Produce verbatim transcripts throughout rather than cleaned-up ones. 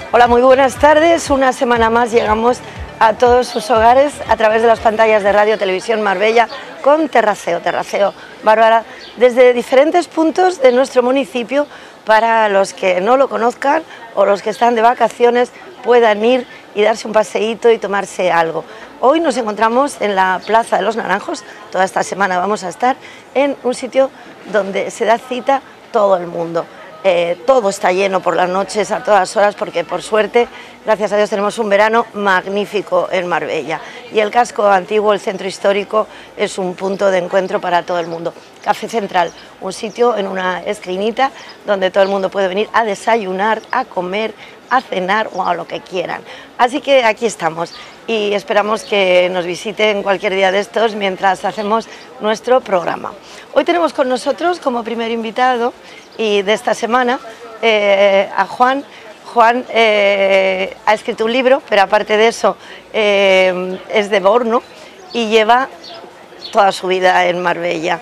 Hola, muy buenas tardes. Una semana más llegamos a todos sus hogares a través de las pantallas de Radio Televisión Marbella con Terraceo, Terraceo Bárbara, desde diferentes puntos de nuestro municipio para los que no lo conozcan o los que están de vacaciones puedan ir y darse un paseíto y tomarse algo. Hoy nos encontramos en la Plaza de los Naranjos, toda esta semana vamos a estar en un sitio donde se da cita todo el mundo. Eh, todo está lleno por las noches a todas horas porque por suerte, gracias a Dios, tenemos un verano magnífico en Marbella y el casco antiguo, el centro histórico, es un punto de encuentro para todo el mundo. Café Central, un sitio en una esquinita donde todo el mundo puede venir a desayunar, a comer, a cenar o a lo que quieran. Así que aquí estamos y esperamos que nos visiten cualquier día de estos mientras hacemos nuestro programa. Hoy tenemos con nosotros como primer invitado y de esta semana eh, a Juan. Juan eh, ha escrito un libro, pero aparte de eso eh, es de Borno y lleva toda su vida en Marbella.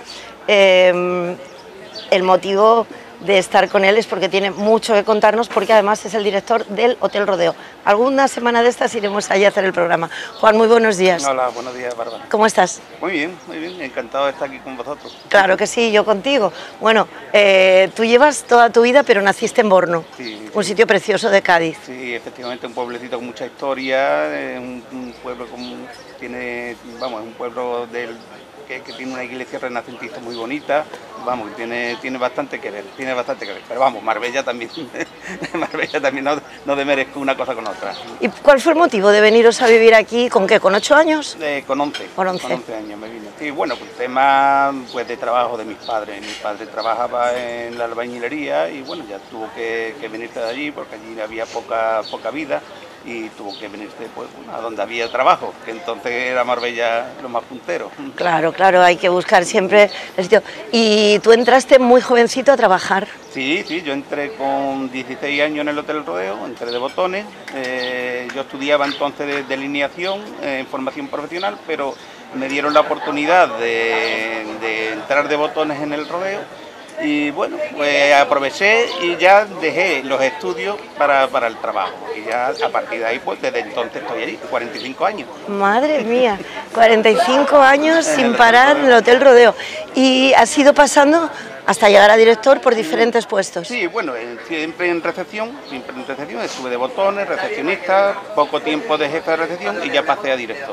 Eh, el motivo de estar con él es porque tiene mucho que contarnos, porque además es el director del Hotel Rodeo. Alguna semana de estas iremos allí a hacer el programa. Juan, muy buenos días. Hola, buenos días, Bárbara. ¿Cómo estás? Muy bien, muy bien, encantado de estar aquí con vosotros. Claro que sí, yo contigo. Bueno, eh, tú llevas toda tu vida, pero naciste en Borno, sí, un sí. sitio precioso de Cádiz. Sí, efectivamente, un pueblecito con mucha historia, eh, un, un pueblo con, tiene, vamos, un pueblo del Que, que tiene una iglesia renacentista muy bonita, vamos, tiene, tiene bastante que ver, tiene bastante que ver, pero vamos, Marbella también, Marbella también no, no demerezco una cosa con otra. ¿Y cuál fue el motivo de veniros a vivir aquí? ¿Con qué? ¿Con ocho años? Eh, con once, con once. Con once años me vine. Sí, bueno, pues tema pues, de trabajo de mis padres, mi padre trabajaba en la albañilería y bueno, ya tuvo que, que venirse de allí porque allí había poca, poca vida. Y tuvo que venirse pues, a donde había trabajo, que entonces era Marbella lo más puntero. Claro, claro, hay que buscar siempre el sitio. ¿Y tú entraste muy jovencito a trabajar? Sí, sí, yo entré con dieciséis años en el Hotel Rodeo, entré de botones. Eh, yo estudiaba entonces de delineación eh, en formación profesional, pero me dieron la oportunidad de, de entrar de botones en el Rodeo. Y bueno, pues aproveché y ya dejé los estudios para, para el trabajo. Y ya a partir de ahí, pues desde entonces estoy allí, cuarenta y cinco años. Madre mía, cuarenta y cinco años sin parar en el Hotel Rodeo. Y has ido pasando hasta llegar a director por diferentes puestos. Sí, bueno, siempre en recepción, siempre en recepción, estuve de botones, recepcionista, poco tiempo de jefe de recepción y ya pasé a director.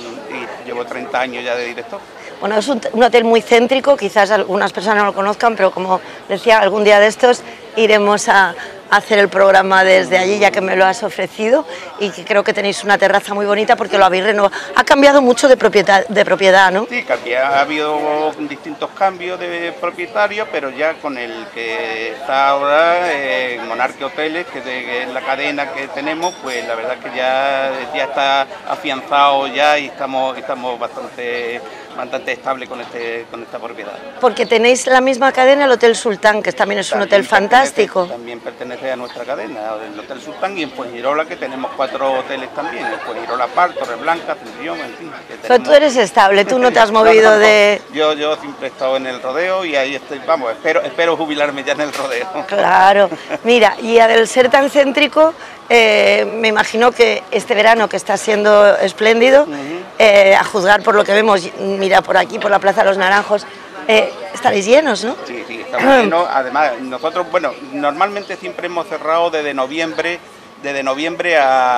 Y llevo treinta años ya de director. Bueno, es un, un hotel muy céntrico, quizás algunas personas no lo conozcan, pero como decía, algún día de estos iremos a, a hacer el programa desde allí, ya que me lo has ofrecido, y que creo que tenéis una terraza muy bonita porque lo habéis renovado. Ha cambiado mucho de propiedad, de propiedad, ¿no? Sí, cambia, ha habido distintos cambios de propietario, pero ya con el que está ahora, eh, Monarque Hoteles, que, de, que es la cadena que tenemos, pues la verdad que ya, ya está afianzado ya y estamos, estamos bastante... bastante estable con, este, con esta propiedad. Porque tenéis la misma cadena, el Hotel Sultán, que también es un hotel fantástico. También pertenece a nuestra cadena, el Hotel Sultán, y en Fuengirola, que tenemos cuatro hoteles también, en Fuengirola Park, Torreblanca, Ascensión, en fin. Que tenemos... Pero tú eres estable, tú no te has movido no, no, no. de... Yo, yo siempre he estado en el rodeo y ahí estoy, vamos, espero, espero jubilarme ya en el rodeo. Claro, mira, y al ser tan céntrico, eh, me imagino que este verano, que está siendo espléndido, uh-huh. eh, a juzgar por lo que vemos, mira, por aquí, por la Plaza de los Naranjos, eh, estaréis llenos, ¿no? Sí, sí, estamos llenos. Además, nosotros, bueno, normalmente siempre hemos cerrado desde noviembre, desde noviembre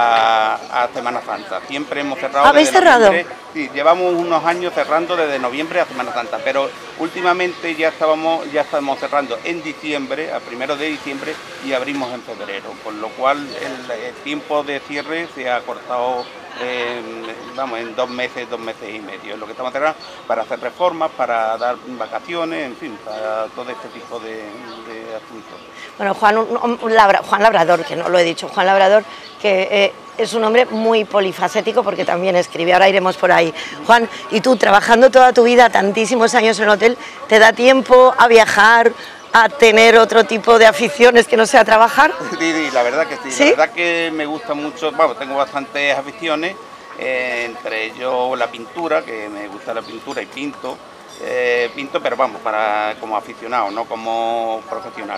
a, a Semana Santa. Siempre hemos cerrado. ¿Habéis desde cerrado? Sí, llevamos unos años cerrando desde noviembre a Semana Santa, pero últimamente ya estábamos, ya estamos cerrando en diciembre, a primero de diciembre, y abrimos en febrero, con lo cual el, el tiempo de cierre se ha cortado. Eh, vamos, en dos meses, dos meses y medio, es lo que estamos cerrando para hacer reformas, para dar vacaciones, en fin, para todo este tipo de, de asuntos. Bueno, Juan, un, un Labra, Juan Labrador, que no lo he dicho, Juan Labrador, que eh, es un hombre muy polifacético porque también escribe, ahora iremos por ahí. Juan, y tú, trabajando toda tu vida, tantísimos años en el hotel, ¿te da tiempo a viajar, a tener otro tipo de aficiones que no sea trabajar? Sí, sí, la verdad que sí, ¿Sí? La verdad que me gusta mucho, vamos, tengo bastantes aficiones, eh, entre ellos la pintura, que me gusta la pintura y pinto, eh, pinto, pero vamos, para como aficionado, no como profesional.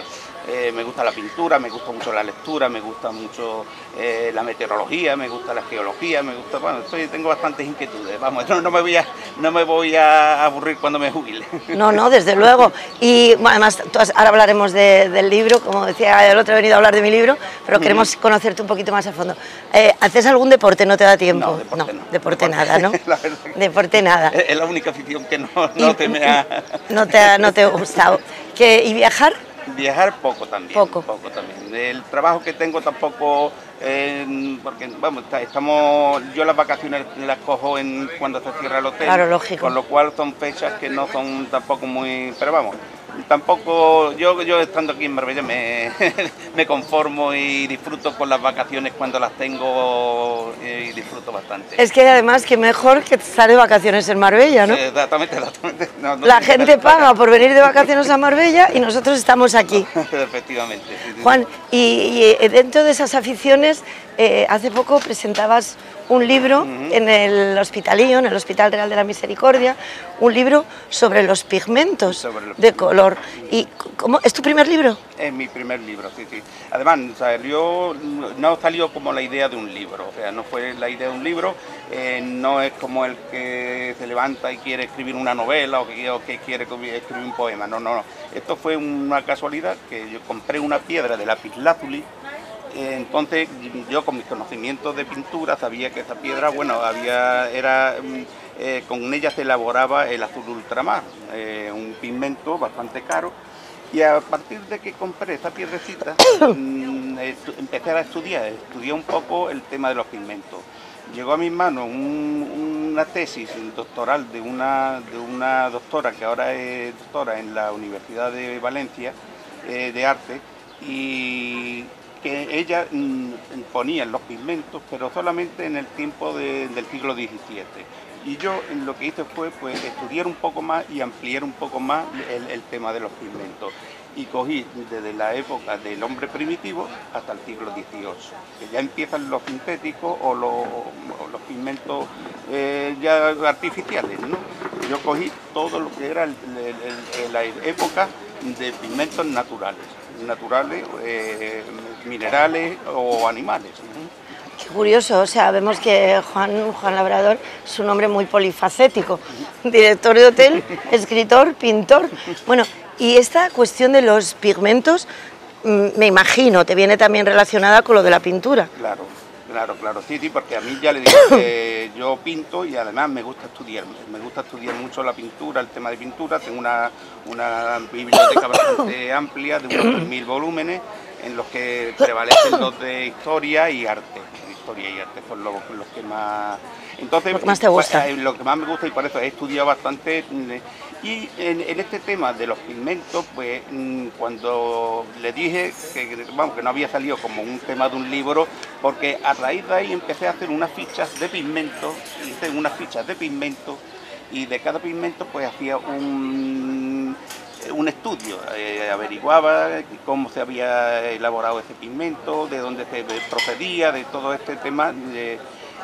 eh, me gusta la pintura, me gusta mucho la lectura, me gusta mucho eh, la meteorología, me gusta la geología, me gusta, bueno, soy, tengo bastantes inquietudes, vamos, no, no, me voy a, no me voy a aburrir cuando me jubile. No, no, desde luego. Y bueno, además, tú has, ahora hablaremos de, del libro, como decía el otro, he venido a hablar de mi libro, pero queremos uh-huh. conocerte un poquito más a fondo. Eh, ¿Haces algún deporte? ¿No te da tiempo? No, deporte, no, no, deporte, deporte nada, ¿no? La verdad que deporte nada. Es la única afición que no, no te me ha... No te ha, no te ha gustado. ¿Qué, ¿Y viajar? Viajar poco también, poco. poco también. El trabajo que tengo tampoco, eh, porque vamos, estamos, yo las vacaciones las cojo en cuando se cierra el hotel, claro, lógico. Con lo cual son fechas que no son tampoco muy, pero vamos, tampoco, yo, yo estando aquí en Marbella me, me conformo y disfruto con las vacaciones cuando las tengo y disfruto bastante. Es que además que mejor que estar de vacaciones en Marbella, ¿no? Exactamente, exactamente. No, no la gente paga por venir de vacaciones a Marbella y nosotros estamos aquí. Efectivamente. Sí, sí. Juan, y, y dentro de esas aficiones, eh, hace poco presentabas un libro uh-huh. en el Hospitalillo, en el Hospital Real de la Misericordia, un libro sobre los pigmentos sobre los de pigmentos. color. ¿Y cómo, es tu primer libro? Es mi primer libro, sí, sí. Además, salió, no salió como la idea de un libro, o sea, no fue la idea de un libro, eh, no es como el que se levanta y quiere escribir una novela o que, o que quiere escribir un poema, no, no, no. Esto fue una casualidad que yo compré una piedra de lapislázuli. Entonces yo con mis conocimientos de pintura sabía que esa piedra, bueno, había, era, eh, con ella se elaboraba el azul ultramar, eh, un pigmento bastante caro, y a partir de que compré esa piedrecita mm, empecé a estudiar, estudié un poco el tema de los pigmentos. Llegó a mis manos un, una tesis doctoral de una, de una doctora que ahora es doctora en la Universidad de Valencia, eh, de arte, y que ella mmm, ponía los pigmentos, pero solamente en el tiempo de, del siglo diecisiete. Y yo lo que hice fue pues, estudiar un poco más y ampliar un poco más el, el tema de los pigmentos. Y cogí desde la época del hombre primitivo hasta el siglo dieciocho, que ya empiezan los sintéticos o los, o los pigmentos eh, ya artificiales, ¿no? Yo cogí todo lo que era el, el, el, la época de pigmentos naturales, naturales, eh, minerales o animales. Qué curioso, o sea, vemos que Juan, Juan Labrador es un hombre muy polifacético, director de hotel, escritor, pintor. Bueno, y esta cuestión de los pigmentos, me imagino, te viene también relacionada con lo de la pintura. Claro, claro, claro, sí, sí, porque a mí ya le digo que yo pinto y además me gusta estudiar, me gusta estudiar mucho la pintura, el tema de pintura, tengo una, una biblioteca bastante amplia de unos tres mil volúmenes en los que prevalecen los de historia y arte. Historia y arte son los, los que más... Entonces, lo que más te gusta. Pues, lo que más me gusta y por eso he estudiado bastante. Y en, en este tema de los pigmentos, pues cuando le dije que, vamos, que no había salido como un tema de un libro, porque a raíz de ahí empecé a hacer unas fichas de pigmentos, hice unas fichas de pigmentos y de cada pigmento pues hacía un... un estudio, eh, averiguaba cómo se había elaborado ese pigmento, de dónde se procedía, de todo este tema. De,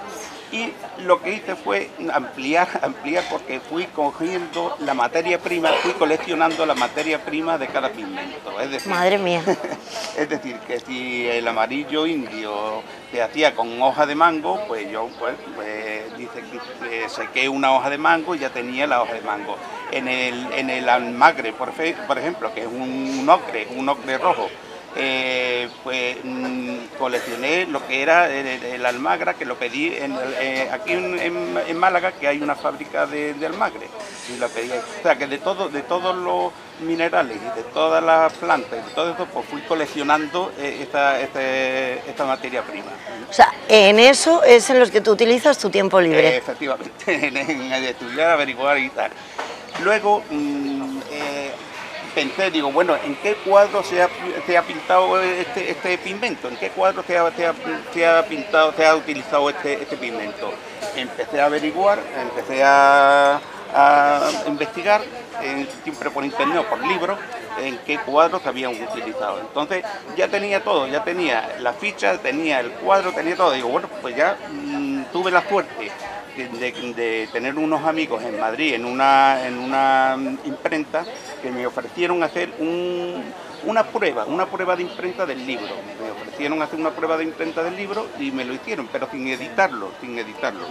y lo que hice fue ampliar, ampliar porque fui cogiendo la materia prima, fui coleccionando la materia prima de cada pigmento. Es decir, madre mía. Es decir, que si el amarillo indio se hacía con hoja de mango, pues yo pues, pues, dice que sequé una hoja de mango y ya tenía la hoja de mango. En el, en el almagre, por, fe, por ejemplo, que es un ocre, un ocre rojo, eh, pues mmm, coleccioné lo que era el, el almagra, que lo pedí en, eh, aquí en, en, en Málaga, que hay una fábrica de, de almagre, y lo pedí. O sea, que de, todo, de todos los minerales y de todas las plantas y de todo eso, pues fui coleccionando eh, esta, este, esta materia prima. O sea, en eso es en los que tú utilizas tu tiempo libre. Eh, efectivamente, en, en estudiar, averiguar y tal. Luego mmm, eh, pensé, digo, bueno, ¿en qué cuadro se ha, se ha pintado este, este pigmento? ¿En qué cuadro se ha, se ha, se ha pintado, se ha utilizado este, este pigmento? Empecé a averiguar, empecé a, a investigar, eh, siempre por internet o por libros, en qué cuadros se habían utilizado. Entonces ya tenía todo, ya tenía la ficha, tenía el cuadro, tenía todo. Digo, bueno, pues ya mmm, tuve la suerte De, de, de tener unos amigos en Madrid, en una, en una imprenta, que me ofrecieron hacer un, una prueba, una prueba de imprenta del libro. Me ofrecieron hacer una prueba de imprenta del libro y me lo hicieron, pero sin editarlo, sin editarlo.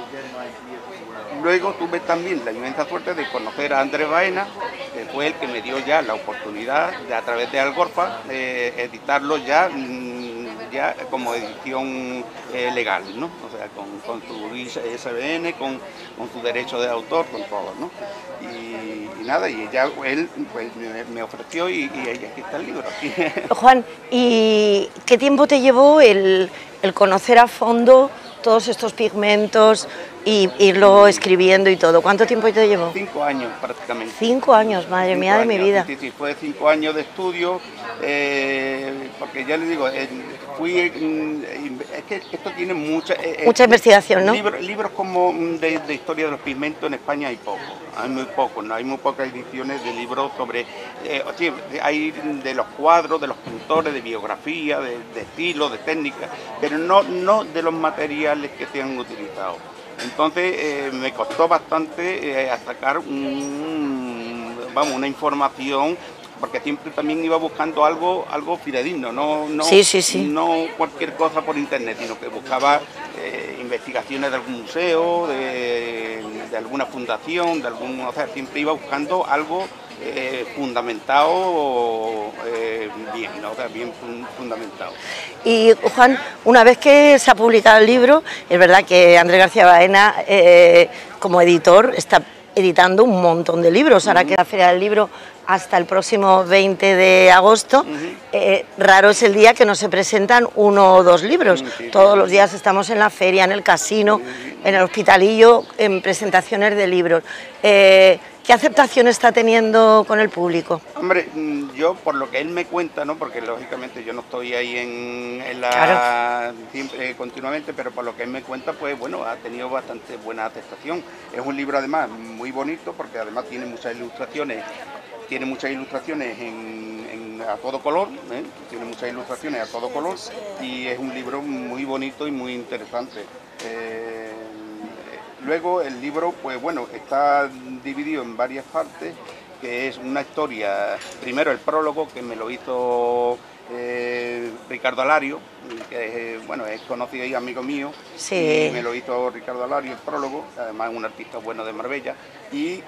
Luego tuve también la inmensa suerte de conocer a Andrés Baena, que fue el que me dio ya la oportunidad de, a través de Algorfa, eh, editarlo ya, ya como edición eh, legal, ¿no? O sea, con, con su I S B N, con, con su derecho de autor, con todo, ¿no? Y, y nada, y ella, él pues, me, me ofreció y, y ahí aquí está el libro. Aquí. Juan, ¿y qué tiempo te llevó el, el conocer a fondo todos estos pigmentos y irlo escribiendo y todo? ¿Cuánto tiempo te llevó? Cinco años prácticamente. Cinco años, madre cinco mía de años, mi vida. Sí, sí, fue cinco años de estudio, eh, porque ya les digo, eh, fui, eh, es que esto tiene mucha... Eh, mucha investigación, ¿no? Libros, libros como de, de historia de los pigmentos en España hay poco, hay muy poco, ¿no? Hay muy pocas ediciones de libros sobre, eh, sí, hay de los cuadros, de los pintores, de biografía, de, de estilo, de técnica, pero no, no de los materiales que se han utilizado. Entonces eh, me costó bastante eh, sacar un, vamos, una información, porque siempre también iba buscando algo, algo fidedigno, no, no, sí, sí, sí. no cualquier cosa por internet, sino que buscaba eh, investigaciones de algún museo, de, de alguna fundación, de algún, o sea, siempre iba buscando algo eh, fundamentado eh, bien, ¿no? O sea, bien fundamentado. Y Juan, una vez que se ha publicado el libro, es verdad que Andrés García Baena, eh, como editor, está editando un montón de libros. Ahora uh-huh. que la Feria del Libro hasta el próximo veinte de agosto, uh-huh. eh, raro es el día que no se presentan uno o dos libros. Uh-huh. Todos los días estamos en la feria, en el casino, uh-huh. en el Hospitalillo, en presentaciones de libros. Eh, ¿Qué aceptación está teniendo con el público? Hombre, yo por lo que él me cuenta, ¿no? Porque lógicamente yo no estoy ahí en, en la claro. siempre continuamente, pero por lo que él me cuenta, pues bueno, ha tenido bastante buena aceptación. Es un libro además muy bonito porque además tiene muchas ilustraciones, tiene muchas ilustraciones en, en, a todo color, ¿eh? Tiene muchas ilustraciones a todo color y es un libro muy bonito y muy interesante. Eh, Luego el libro, pues bueno, está dividido en varias partes, que es una historia, primero el prólogo, que me lo hizo eh, Ricardo Alario, que es, bueno, es conocido y amigo mío, sí. y me lo hizo Ricardo Alario el prólogo, además es un artista bueno de Marbella, y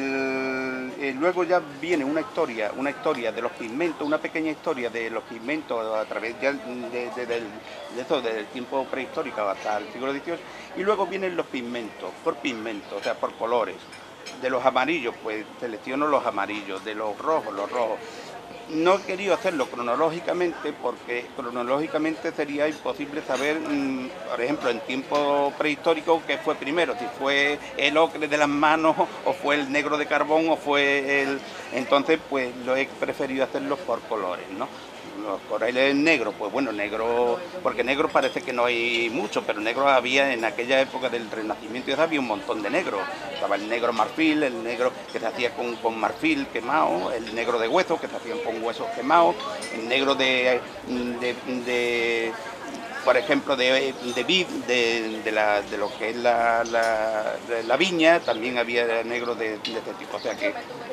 el, el, luego ya viene una historia, una historia de los pigmentos, una pequeña historia de los pigmentos a través ya de, de, de, de, de todo, desde el tiempo prehistórico hasta el siglo dieciocho, y luego vienen los pigmentos, por pigmentos, o sea, por colores. De los amarillos, pues selecciono los amarillos, de los rojos, los rojos. No he querido hacerlo cronológicamente porque cronológicamente sería imposible saber, mmm, por ejemplo, en tiempo prehistórico, qué fue primero, si fue el ocre de las manos o fue el negro de carbón o fue el... Entonces, pues lo he preferido hacerlo por colores, ¿no? Los colores negros, pues bueno, negro, porque negro parece que no hay mucho, pero negro había en aquella época del Renacimiento, ya había un montón de negros. Estaba el negro marfil, el negro que se hacía con, con marfil quemado, el negro de hueso que se hacían con huesos quemados, el negro de, de, de por ejemplo, de, de vid, de, de, la, de lo que es la, la, la viña, también había negro de, de este tipo, o sea que...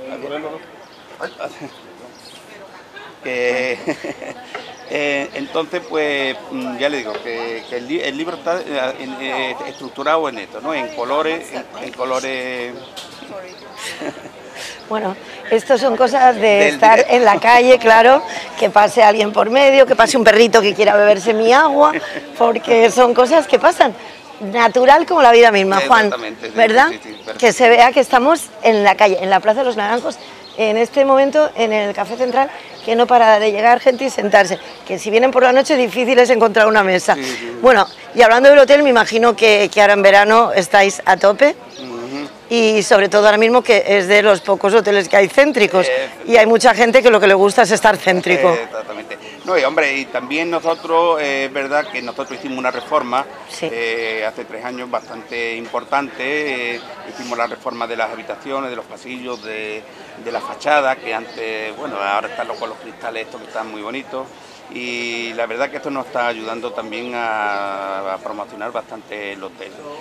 que eh, entonces pues ya le digo que, que el, el libro está en, eh, estructurado en esto, ¿no? En colores, en, en colores. Bueno, esto son cosas de estar en la calle, claro, que pase alguien por medio, que pase un perrito que quiera beberse mi agua, porque son cosas que pasan. Natural como la vida misma, Juan, ¿verdad? Sí, sí, sí, que se vea que estamos en la calle, en la Plaza de los Naranjos, en este momento en el Café Central, que no para de llegar gente y sentarse, que si vienen por la noche difícil es encontrar una mesa. Sí, sí. Bueno, y hablando del hotel, me imagino que, que ahora en verano estáis a tope. Uh-huh. Y sobre todo ahora mismo que es de los pocos hoteles que hay céntricos, eh, y hay mucha gente que lo que le gusta es estar céntrico. Eh, exactamente. No, y hombre, y también nosotros, es eh, verdad que nosotros hicimos una reforma sí. eh, hace tres años bastante importante, eh, hicimos la reforma de las habitaciones, de los pasillos, de, de la fachada, que antes, bueno, ahora están con los cristales estos que están muy bonitos, y la verdad que esto nos está ayudando también a, a promocionar bastante el hotel.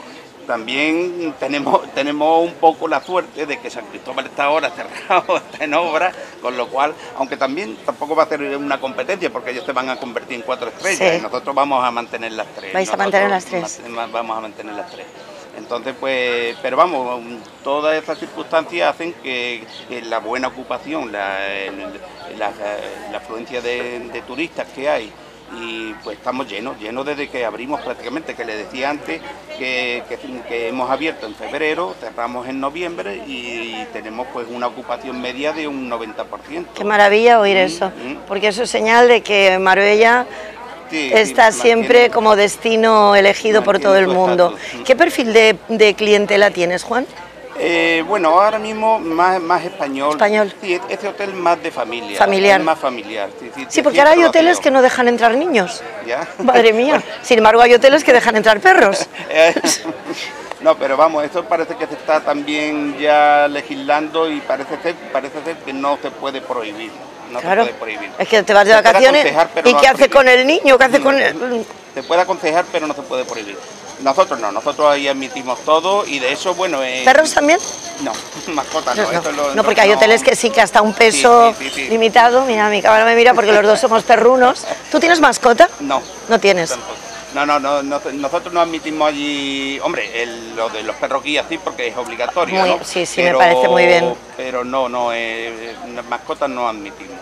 también tenemos, tenemos un poco la suerte de que San Cristóbal está ahora cerrado, está en obra, con lo cual, aunque también tampoco va a ser una competencia porque ellos se van a convertir en cuatro estrellas, sí. y nosotros vamos a mantener las tres. ¿Vais nosotros a mantener las tres? Vamos a mantener las tres. Entonces, pues, pero vamos, todas esas circunstancias hacen que, que la buena ocupación, la, el, la, la afluencia de, de turistas que hay, y pues estamos llenos, llenos desde que abrimos prácticamente, que les decía antes que, que, que hemos abierto en febrero, cerramos en noviembre y tenemos pues una ocupación media de un noventa por ciento. Qué maravilla oír Mm, eso, mm. porque eso es señal de que Marbella Sí, está sí, siempre mantiene- como destino elegido por mantiene todo el su mundo. estatus. ¿Qué perfil de, de clientela tienes, Juan? Eh, bueno, ahora mismo más, más español. Español. Sí, este hotel más de familia. Familiar. Es más familiar. Sí, sí, Sí, porque ahora hay siempre lo ha hoteles sido. que no dejan entrar niños. ¿Ya? Madre mía. Sin embargo, hay hoteles que dejan entrar perros. Eh, No, pero vamos, esto parece que se está también ya legislando y parece ser, parece ser que no se puede prohibir. No Claro. se puede prohibir. Es que te vas de Se puede vacaciones aconsejar, pero y no ¿qué hace prohibir. con el niño? ¿Qué hace con el...? Se puede aconsejar, pero no se puede prohibir. Nosotros no, nosotros ahí admitimos todo y de eso, bueno... Eh, ¿Perros también? No, mascotas no. No, esto es lo- no, porque hay no- hoteles que sí, que hasta un peso Sí, sí, sí, sí. limitado. Mira, mi cámara me mira porque los dos somos perrunos. ¿Tú tienes mascota? No. No tienes. Tampoco. No, no, no, no, nosotros no admitimos allí, hombre, el- lo de los perros guías sí, porque es obligatorio, Muy- ¿no? sí, sí, me parece muy bien. Pero no, no, eh, mascotas no admitimos.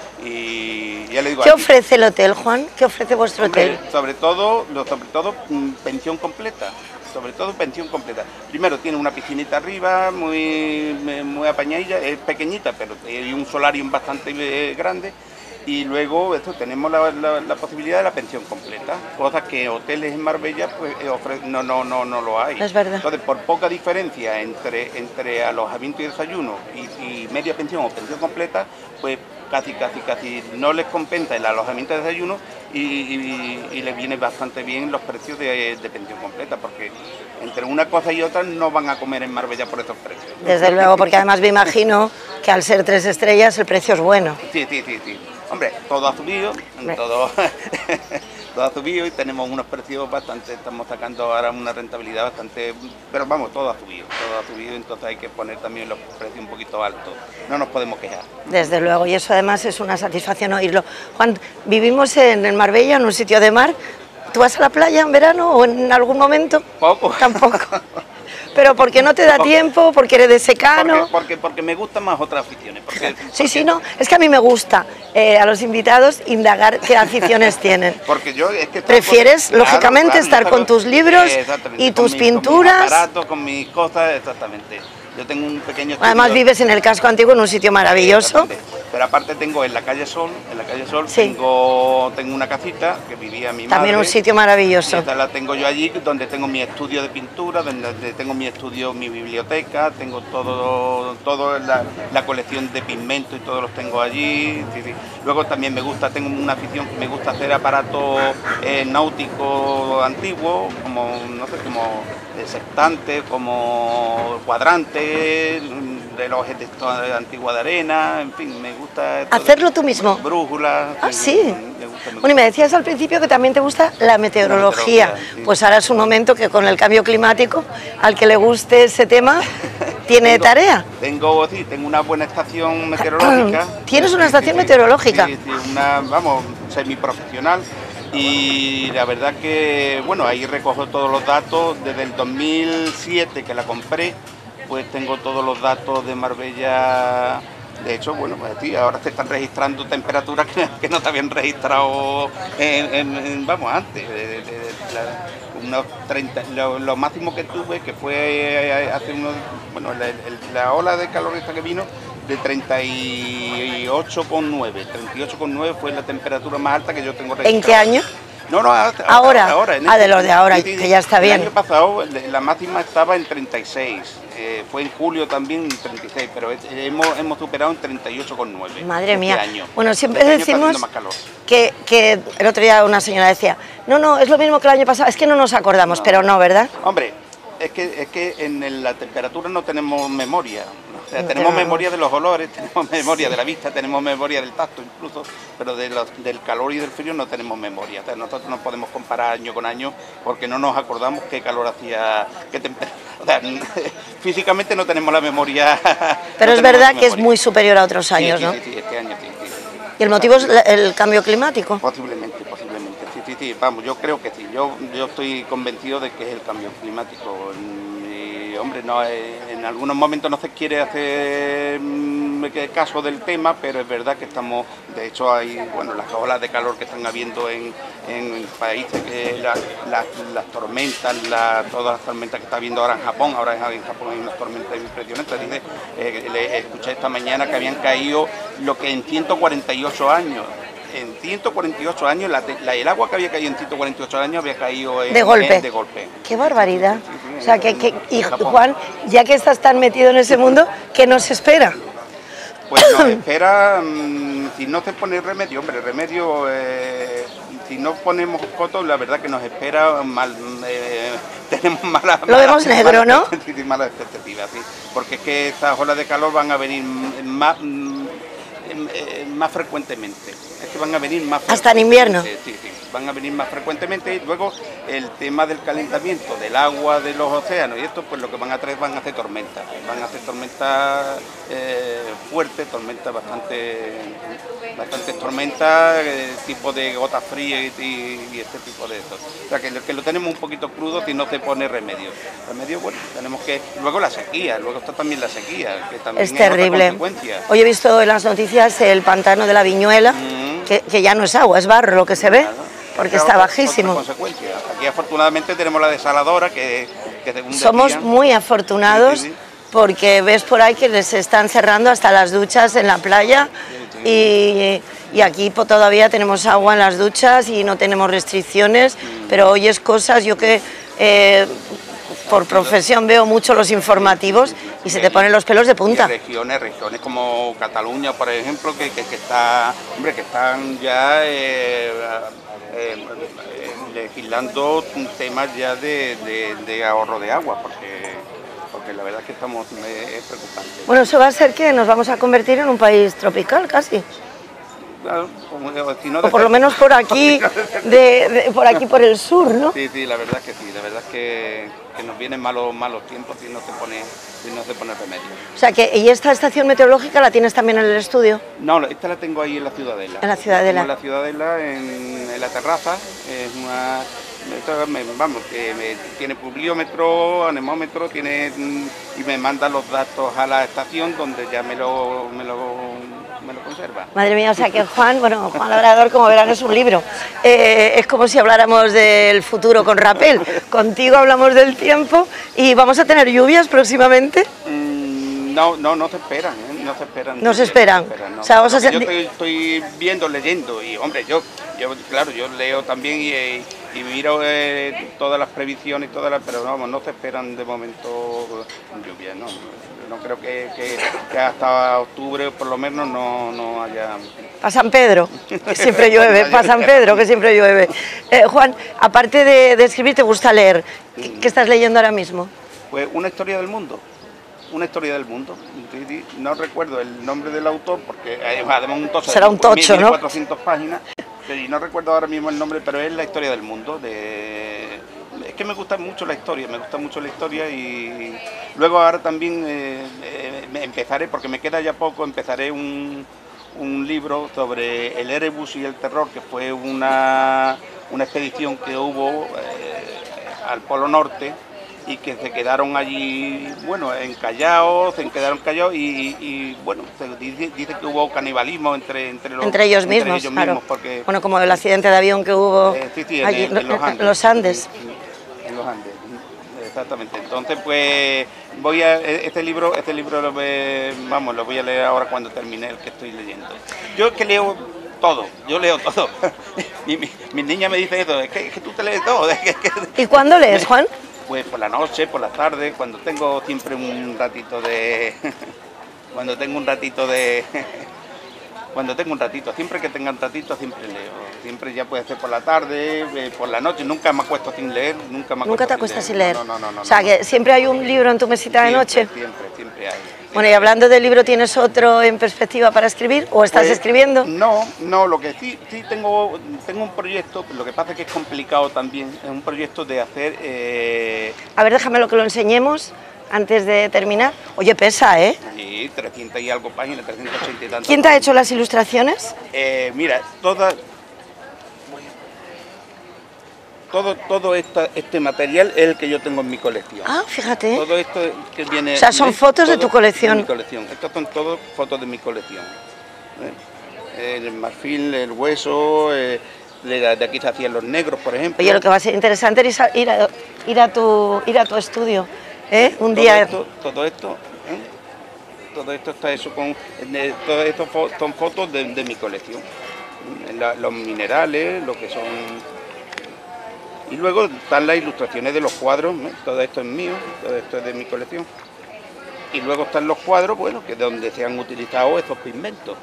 Y ya le digo, ¿Qué allí, ofrece el hotel, Juan? ¿Qué ofrece vuestro hombre, hotel? sobre todo, lo- sobre todo mm, pensión completa, sobre todo pensión completa. Primero tiene una piscinita arriba, muy, muy apañadilla, es pequeñita, pero hay un solarium bastante eh, grande. Y luego esto, tenemos la, la- la posibilidad de la pensión completa, cosas que hoteles en Marbella pues, eh, ofre- no, no, no, no lo hay. Es verdad. Entonces, por poca diferencia entre, entre alojamiento y desayuno y, y media pensión o pensión completa, pues casi, casi, casi no les compensa el alojamiento y desayuno y, y, y les viene bastante bien los precios de, de pensión completa, porque entre una cosa y otra no van a comer en Marbella por esos precios. Desde luego, porque además me imagino que al ser tres estrellas el precio es bueno. Sí, sí, sí, sí. Hombre, todo ha subido, Hombre. todo, todo ha subido y tenemos unos precios bastante, estamos sacando ahora una rentabilidad bastante, pero vamos, todo ha subido, todo ha subido, entonces hay que poner también los precios un poquito altos, no nos podemos quejar. Desde luego, y eso además es una satisfacción oírlo. Juan, vivimos en el Marbella, en un sitio de mar. ¿Tú vas a la playa en verano o en algún momento? Poco. Tampoco. Pero porque no te da Poco. tiempo, porque eres de secano. Porque, porque, porque me gustan más otras aficiones. Porque, Sí, sí, porque- no. Es que a mí me gusta eh, a los invitados indagar qué aficiones tienen. Porque yo es que Prefieres, claro, lógicamente, claro, estar yo con salgo- tus libros exactamente, y con tus mi- con mis pinturas. aparatos, con mis cosas, exactamente. Yo tengo un pequeño Además estudio- vives en el casco antiguo, en un sitio maravilloso. Exactamente. Pero aparte tengo en la calle Sol, en la calle Sol Sí. tengo, tengo una casita que vivía mi madre. También un sitio Y maravilloso. esta la tengo yo allí, donde tengo mi estudio de pintura, donde tengo mi estudio, mi biblioteca, tengo todo, todo la, la colección de pigmentos y todos los tengo allí. Sí, sí. Luego también me gusta, tengo una afición que me gusta hacer aparatos eh, náuticos antiguos, como, no sé, como eh, sextantes, como cuadrantes, relojes de estos antiguos de arena, en fin, me gusta... todo. ¿Hacerlo tú mismo? Brújulas. Ah, sí. Me gusta, me Bueno, y me decías al principio que también te gusta la meteorología. La meteorología, sí. Pues ahora es un momento que con el cambio climático, al que le guste ese tema, tiene Tengo- tarea. Tengo, sí, tengo una buena estación meteorológica. ¿Tienes una Sí, sí, estación sí. meteorológica? Sí, sí, una, vamos, semiprofesional. Y la verdad que, bueno, ahí recojo todos los datos. Desde el dos mil siete que la compré, pues tengo todos los datos de Marbella. De hecho, bueno, pues sí, ahora se están registrando temperaturas que, que no se habían registrado, en, en- en- vamos, antes. de- de- de la- unos treinta, lo, lo máximo que tuve, que fue hace unos, bueno, la, el- la ola de calor esta que vino, de treinta y ocho coma nueve. treinta y ocho coma nueve fue la temperatura más alta que yo tengo registrada. ¿En qué año? No, no, ahora. Ahora. ahora en Ah, este- de los de ahora, que ya está bien. El año pasado le- la máxima estaba en treinta y seis, eh, fue en julio también en treinta y seis, pero es- hemos, hemos superado en treinta y ocho coma nueve. Madre este mía. año. Bueno, siempre Este año está decimos haciendo más calor. que, que el otro día una señora decía, no, no, es lo mismo que el año pasado, es que no nos acordamos, No. pero no, ¿verdad? Hombre, es que, es que en el- la temperatura no tenemos memoria. sea, no tenemos tenemos... memoria de los olores, tenemos memoria sí. de la vista, tenemos memoria del tacto incluso, pero de los, del calor y del frío no tenemos memoria. O sea, nosotros no podemos comparar año con año porque no nos acordamos qué calor hacía, qué temperatura. O sea, físicamente no tenemos la memoria. Pero no es verdad que memoria. es muy superior a otros años, sí, sí, ¿no? Sí, sí, este año sí. sí. ¿Y el motivo es el cambio climático? Posiblemente, posiblemente. Sí, sí, sí. Vamos, yo creo que sí. Yo, yo estoy convencido de que es el cambio climático. Y, hombre, no, en algunos momentos no se quiere hacer caso del tema, pero es verdad que estamos, de hecho hay, bueno, las olas de calor que están habiendo en, en países, que la, la, las tormentas, la, todas las tormentas que está habiendo ahora en Japón, ahora en Japón hay unas tormentas impresionantes. Dice, eh, le escuché esta mañana que habían caído lo que en ciento cuarenta y ocho años. En ciento cuarenta y ocho años, la, la, el agua que había caído en ciento cuarenta y ocho años había caído en, de golpe. En, de golpe. ¡Qué barbaridad! Sí, sí, sí, o sea, que, que, y Japón. Juan, ya que estás tan metido en ese mundo, ¿qué nos espera? Pues nos espera, mmm, si no se pone remedio, hombre, remedio, eh, si no ponemos coto, la verdad que nos espera mal, eh, tenemos malas... Lo vemos malas, negro, malas, ¿no? Sí, malas expectativas, sí, porque es que estas olas de calor van a venir más, más frecuentemente, es que van a venir más frecuentemente. ¿Hasta en invierno? Sí, sí, van a venir más frecuentemente y luego el tema del calentamiento del agua de los océanos y esto pues lo que van a traer van a hacer tormentas, van a hacer tormentas eh, fuertes, tormentas bastante, bastantes tormentas, eh, tipo de gotas frías y, y este tipo de eso. O sea que lo, que lo tenemos un poquito crudo si no se pone remedio. Remedio, bueno, tenemos que... Luego la sequía, luego está también la sequía, que también es, es terrible. Otra consecuencia. Hoy he visto en las noticias el pantano de la Viñuela, mm. que, que ya no es agua, es barro lo que se ve. Claro. Porque está otra, bajísimo. Otra aquí afortunadamente tenemos la desaladora que, que según somos decían, muy afortunados sí, sí, sí. porque ves por ahí que les están cerrando hasta las duchas en la playa sí, sí. Y, y aquí todavía tenemos agua en las duchas y no tenemos restricciones, mm. pero oyes cosas, yo que eh, por profesión veo mucho los informativos y se te ponen los pelos de punta. Y regiones, regiones como Cataluña, por ejemplo, que, que, que está, hombre, que están ya eh, eh, eh, legislando temas ya de, de, de ahorro de agua, porque, porque la verdad es que estamos, eh, es preocupante. Bueno, eso va a ser que nos vamos a convertir en un país tropical casi. Claro, como, si no o por lo menos por aquí, de, de, por aquí por el sur, ¿no? Sí, sí, la verdad es que sí, la verdad es que, que nos vienen malos, malos tiempos si no se pone, si no se pone remedio. O sea que, ¿y esta estación meteorológica la tienes también en el estudio? No, esta la tengo ahí en la Ciudadela. En la Ciudadela. En la Ciudadela, en, en la terraza, es una... Vamos, que me, tiene publiómetro, anemómetro, tiene y me manda los datos a la estación donde ya me lo, me lo, me lo conserva. Madre mía, o sea que Juan, bueno, Juan Labrador, como verán, es un libro. Eh, es como si habláramos del futuro con Rapel. Contigo hablamos del tiempo y vamos a tener lluvias próximamente. Mm, no, no, no se esperan, ¿eh? No se esperan. No se esperan. No se esperan no. O sea, vamos a yo estoy, estoy viendo, leyendo y, hombre, yo, yo claro, yo leo también y... y miro eh, todas las previsiones, todas las, pero vamos, no se esperan de momento lluvias, no, no creo que, que, que hasta octubre por lo menos no, no haya... Pa' San Pedro, que siempre llueve, pa' San Pedro, que siempre llueve. Eh, Juan, aparte de, de escribir, ¿te gusta leer? ¿Qué, ¿Qué estás leyendo ahora mismo? Pues una historia del mundo. Una historia del mundo. No recuerdo el nombre del autor porque además un tocho, será un tocho, ¿no? cuatrocientas páginas. Y no recuerdo ahora mismo el nombre, pero es la historia del mundo. De... Es que me gusta mucho la historia, me gusta mucho la historia y luego ahora también eh, eh, empezaré, porque me queda ya poco, empezaré un, un libro sobre el Erebus y el terror, que fue una, una expedición que hubo eh, al Polo Norte y que se quedaron allí, bueno, encallados, se quedaron callados y, y bueno, se dice, dice que hubo canibalismo entre, entre, los, entre ellos mismos, entre ellos claro. mismos porque, bueno, como el accidente de avión que hubo eh, sí, sí, en, allí, en, en, los Andes, en los Andes. En, en los Andes, exactamente. Entonces, pues, voy a, este libro, este libro lo, vamos, lo voy a leer ahora cuando termine el que estoy leyendo. Yo es que leo todo, yo leo todo. mi, mi, mis niñas me dicen eso, es que, es que tú te lees todo. Es que, es que, ¿Y cuándo lees, Juan? Pues por la noche, por la tarde, cuando tengo siempre un ratito de... cuando tengo un ratito de... cuando tengo un ratito, siempre que tenga un ratito siempre leo. siempre ya puede ser por la tarde, eh, por la noche, nunca me acuesto sin leer, nunca me ¿Nunca te sin acuestas sin leer? No, no, no, no. O sea, no, que no. siempre hay un libro en tu mesita de Siempre, noche. Siempre, siempre hay. Bueno, y hablando del libro, ¿tienes otro en perspectiva para escribir o estás Pues, escribiendo? No, no, lo que sí, sí tengo, tengo un proyecto, lo que pasa es que es complicado también, es un proyecto de hacer... Eh... A ver, déjame lo que lo enseñemos antes de terminar. Oye, pesa, ¿eh? Sí, trescientas y algo páginas, trescientas ochenta y tantas. ¿Quién te ha hecho las ilustraciones? Eh, mira, todas... Todo, todo esta, este material es el que yo tengo en mi colección. Ah, fíjate. Todo esto que viene... O sea, son ¿ves? fotos de Todo tu colección. De mi colección. Estas son todas fotos de mi colección. ¿Eh? El marfil, el hueso, eh, de, de aquí se hacían los negros, por ejemplo. Oye, lo que va a ser interesante es ir a, ir a, tu, ir a tu estudio, ¿eh? Un todo día... Esto, todo esto, ¿eh? Todo esto está hecho con... De, todo esto son fotos de, de mi colección. La, los minerales, lo que son... Y luego están las ilustraciones de los cuadros, ¿no? Todo esto es mío, todo esto es de mi colección. Y luego están los cuadros, bueno, que es donde se han utilizado estos pigmentos.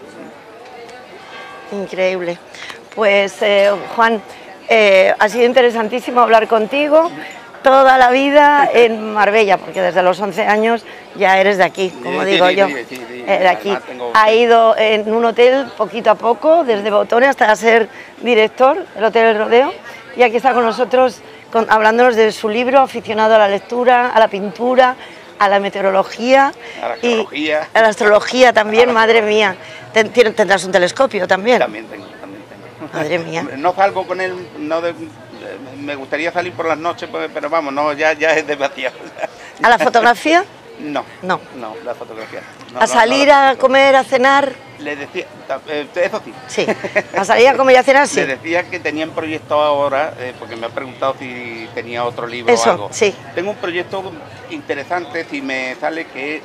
Increíble. Pues, eh, Juan, eh, ha sido interesantísimo hablar contigo toda la vida en Marbella, porque desde los once años ya eres de aquí, como Sí, digo sí, yo, sí, sí, sí. eh, de aquí. Tengo... Ha ido en un hotel poquito a poco, desde botones hasta ser director, el Hotel El Rodeo, y aquí está con nosotros con, hablándonos de su libro, aficionado a la lectura, a la pintura, a la meteorología, a la astrología, y a la astrología también, madre mía. Ten, tendrás un telescopio también. También tengo, también tengo. Madre mía. No salgo con él, no de, me gustaría salir por las noches, pero vamos, no, ya, ya es demasiado. ¿A la fotografía? No, no, no, la fotografía. No, ¿A no, salir no, a comer, a cenar? Le decía, eso sí. Sí, a salir a comer y a cenar, sí. Le decía que tenía un proyecto ahora, eh, porque me ha preguntado si tenía otro libro eso, o algo. Sí. Tengo un proyecto interesante, si me sale, que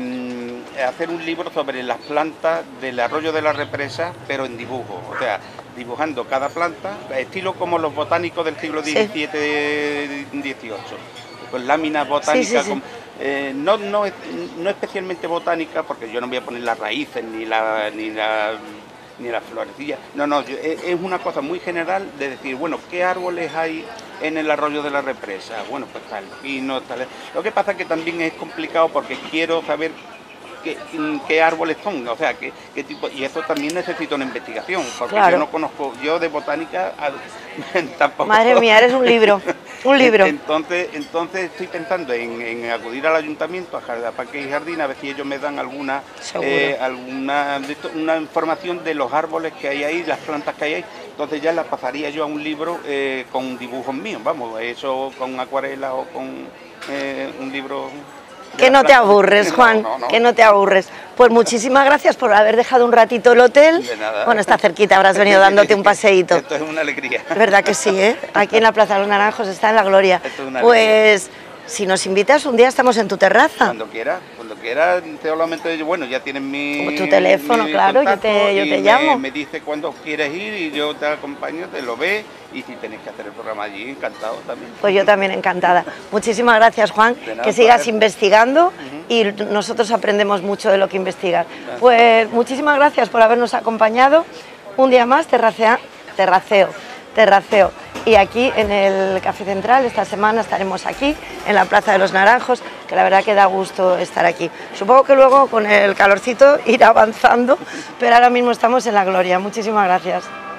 mmm, hacer un libro sobre las plantas del arroyo de la represa, pero en dibujo, o sea, dibujando cada planta, estilo como los botánicos del siglo diecisiete dieciocho, con láminas botánicas, sí, sí, sí. Con, eh, no, no, no especialmente botánica, porque yo no voy a poner las raíces ni la, ni la, ni las florecillas, no, no, yo, es, es una cosa muy general de decir, bueno, ¿qué árboles hay en el arroyo de la represa? Bueno, pues tal, pino, tal. Lo que pasa es que también es complicado porque quiero saber qué, qué árboles son, o sea, qué, qué tipo, y eso también necesita una investigación, porque claro. Yo no conozco, yo de botánica tampoco. Madre mía, eres un libro, un libro. Entonces, entonces estoy pensando en, en acudir al ayuntamiento, a Parque y Jardín, a ver si ellos me dan alguna, eh, alguna una información de los árboles que hay ahí, las plantas que hay ahí. Entonces ya las pasaría yo a un libro eh, con dibujos míos, vamos, eso con acuarela o con eh, un libro... Que no te aburres, Juan, no, no, no. que no te aburres. Pues muchísimas gracias por haber dejado un ratito el hotel. De nada. Bueno, está cerquita, habrás venido dándote un paseíto. Esto es una alegría. ¿Verdad que sí, eh? Aquí en la Plaza de los Naranjos está en la gloria. Esto es una pues... Alegría. Si nos invitas, un día estamos en tu terraza. Cuando quieras, cuando quieras, solamente, bueno, ya tienes mi... Tu teléfono, mi claro, yo te, yo te me, llamo. Me dice cuándo quieres ir y yo te acompaño, te lo ves, y si tenés que hacer el programa allí, encantado también. Pues yo también encantada. Muchísimas gracias, Juan, nada, que sigas investigando uh-huh. y nosotros aprendemos mucho de lo que investigas. Gracias. Pues muchísimas gracias por habernos acompañado. Un día más, terracea, terraceo, terraceo. Y aquí en el Café Central, esta semana estaremos aquí, en la Plaza de los Naranjos, que la verdad que da gusto estar aquí. Supongo que luego con el calorcito irá avanzando, pero ahora mismo estamos en la gloria. Muchísimas gracias.